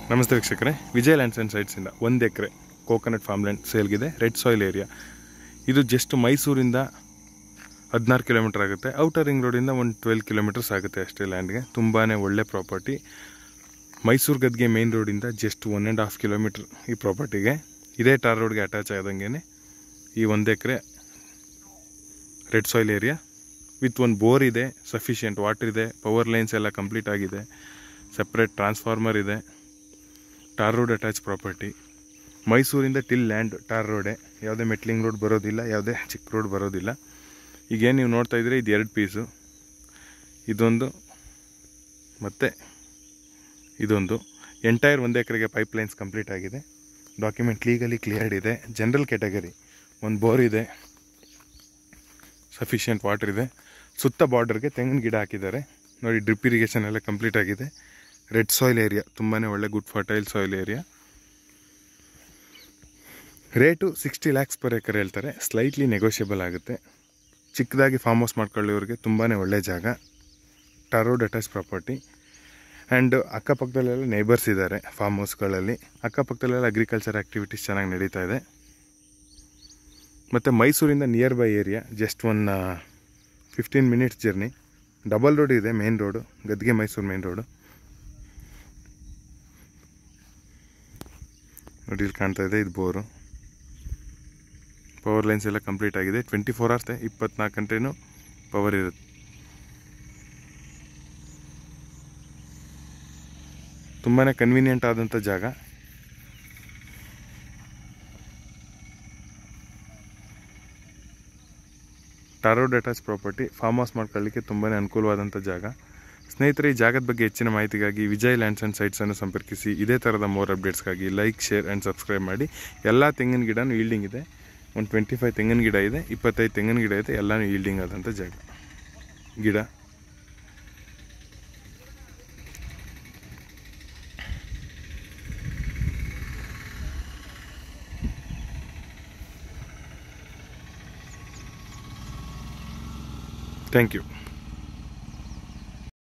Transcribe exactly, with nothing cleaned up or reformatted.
ನಮಸ್ತೆ ವೀಕ್ಷಕರೇ, Vijay lands and ಸೈಟ್ಸಿಂದ ಒಂದು ಎಕರೆ ಕೋಕೋನಟ್ ಫಾರ್ಮ್ಲ್ಯಾಂಡ್ ಸೇಲ್ಗಿದೆ. Red soil area. ಇದು ಜಸ್ಟ್ ಮೈಸೂರಿಂದ ಹದಿನಾರು ಕಿಲೋಮೀಟರ್ ಆಗುತ್ತೆ. ಔಟರ್ ರಿಂಗ್ ರೋಡಿಂದ ಒಂದು ಟ್ವೆಲ್ ಕಿಲೋಮೀಟರ್ಸ್ ಆಗುತ್ತೆ ಅಷ್ಟೇ. ಲ್ಯಾಂಡ್ಗೆ ತುಂಬಾ ಒಳ್ಳೆ ಪ್ರಾಪರ್ಟಿ. ಮೈಸೂರು ಗದ್ಗೆ ಮೇನ್ ರೋಡಿಂದ just one and half kilometre ಈ ಪ್ರಾಪರ್ಟಿಗೆ. ಇದೇ ಟಾರ್ ರೋಡ್ಗೆ ಅಟ್ಯಾಚ್ ಆದಂಗೆ ಈ ಒಂದು acre red soil area with ಒಂದು ಬೋರ್ ಇದೆ, ಸಫಿಷಿಯೆಂಟ್ ವಾಟರ್ ಇದೆ, ಪವರ್ ಲೈನ್ಸ್ ಎಲ್ಲ ಕಂಪ್ಲೀಟ್ ಆಗಿದೆ, ಸಪ್ರೇಟ್ ಟ್ರಾನ್ಸ್ಫಾರ್ಮರ್ ಇದೆ, ಟಾರ್ ರೋಡ್ ಅಟ್ಯಾಚ್ ಪ್ರಾಪರ್ಟಿ. ಮೈಸೂರಿಂದ ಟಿಲ್ ಲ್ಯಾಂಡ್ ಟಾರ್ ರೋಡೆ, ಯಾವುದೇ ಮೆಟ್ಲಿಂಗ್ ರೋಡ್ ಬರೋದಿಲ್ಲ, ಯಾವುದೇ ಚಿಕ್ಕ ರೋಡ್ ಬರೋದಿಲ್ಲ. ಈಗೇನು ನೀವು ನೋಡ್ತಾ ಇದ್ದೀರಿ, ಇದು ಎರಡು ಪೀಸು, ಇದೊಂದು ಮತ್ತು ಇದೊಂದು. ಎಂಟೈರ್ ಒಂದು ಎಕರೆಗೆ ಪೈಪ್ ಲೈನ್ಸ್ ಕಂಪ್ಲೀಟ್ ಆಗಿದೆ, ಡಾಕ್ಯುಮೆಂಟ್ ಲೀಗಲಿ ಕ್ಲಿಯರ್ಡ್ ಇದೆ. ಜನರಲ್ ಕ್ಯಾಟಗರಿ, ಒಂದು ಬೋರ್ ಇದೆ, ಸಫಿಷಿಯೆಂಟ್ ವಾಟರ್ ಇದೆ. ಸುತ್ತ ಬಾರ್ಡರ್ಗೆ ತೆಂಗಿನ ಗಿಡ ಹಾಕಿದ್ದಾರೆ ನೋಡಿ. ಡ್ರಿಪ್ ಇರಿಗೇಷನ್ ಎಲ್ಲ ಕಂಪ್ಲೀಟ್ ಆಗಿದೆ. ರೆಡ್ ಸಾಯಿಲ್ ಏರಿಯಾ, ತುಂಬಾ ಒಳ್ಳೆ good fertile soil area. Rate sixty lakhs per acre ಹೇಳ್ತಾರೆ, ಸ್ಲೈಟ್ಲಿ ನೆಗೋಷಿಯಬಲ್ ಆಗುತ್ತೆ. ಚಿಕ್ಕದಾಗಿ ಫಾರ್ಮ್ ಹೌಸ್ ಮಾಡ್ಕೊಳ್ಳೋರಿಗೆ ತುಂಬಾ ಒಳ್ಳೆ ಜಾಗ. Tar road attach property. And ಅಕ್ಕಪಕ್ಕದಲ್ಲೆಲ್ಲ ನೇಬರ್ಸ್ ಇದ್ದಾರೆ ಫಾರ್ಮ್ ಹೌಸ್ಗಳಲ್ಲಿ. ಅಕ್ಕಪಕ್ಕದಲ್ಲೆಲ್ಲ ಅಗ್ರಿಕಲ್ಚರ್ ಆ್ಯಕ್ಟಿವಿಟೀಸ್ ಚೆನ್ನಾಗಿ ನಡೀತಾ ಇದೆ. ಮತ್ತು ಮೈಸೂರಿಂದ near by area, just one fifteen minutes journey. Double road ಇದೆ, ಮೇನ್ ರೋಡು, ಗದ್ಗೆ ಮೈಸೂರು ಮೇನ್ ರೋಡು ನೋಡಿ. ಇಲ್ಲಿ ಕಾಣ್ತಾ ಇದೆ, ಇದು ಬೋರು. ಪವರ್ ಲೈನ್ಸ್ ಎಲ್ಲ ಕಂಪ್ಲೀಟ್ ಆಗಿದೆ. ಟ್ವೆಂಟಿ ಫೋರ್ ಅವರ್ಸ್ ಇಪ್ಪತ್ನಾಲ್ಕು ಗಂಟೆನೂ ಪವರ್ ಇರುತ್ತೆ. ತುಂಬಾ ಕನ್ವೀನಿಯೆಂಟ್ ಆದಂಥ ಜಾಗ. Tar road attach property. Farm house ಮಾಡ್ಕೊಳ್ಳಿಕ್ಕೆ ತುಂಬಾ ಅನುಕೂಲವಾದಂಥ ಜಾಗ. ಸ್ನೇಹಿತರೆ, ಈ ಜಾಗದ ಬಗ್ಗೆ ಹೆಚ್ಚಿನ ಮಾಹಿತಿಗಾಗಿ ವಿಜಯ್ ಲ್ಯಾಂಡ್ಸ್ ಆ್ಯಂಡ್ ಸೈಟ್ಸನ್ನು ಸಂಪರ್ಕಿಸಿ. ಇದೇ ಥರದ ಮೋರ್ ಅಪ್ಡೇಟ್ಸ್ಗಾಗಿ ಲೈಕ್, ಶೇರ್ ಆ್ಯಂಡ್ ಸಬ್ಸ್ಕ್ರೈಬ್ ಮಾಡಿ. ಎಲ್ಲ ತೆಂಗಿನ ಗಿಡನೂ ಈಲ್ಡಿಂಗ್ ಇದೆ. ಒಂದು ಟ್ವೆಂಟಿ ಫೈವ್ ತೆಂಗಿನ ಗಿಡ ಇದೆ, ಇಪ್ಪತ್ತೈದು ತೆಂಗಿನ ಗಿಡ ಇದೆ, ಎಲ್ಲನೂ ಈಲ್ಡಿಂಗ್ ಆದಂಥ ಜಾಗ ಗಿಡ. Thank you.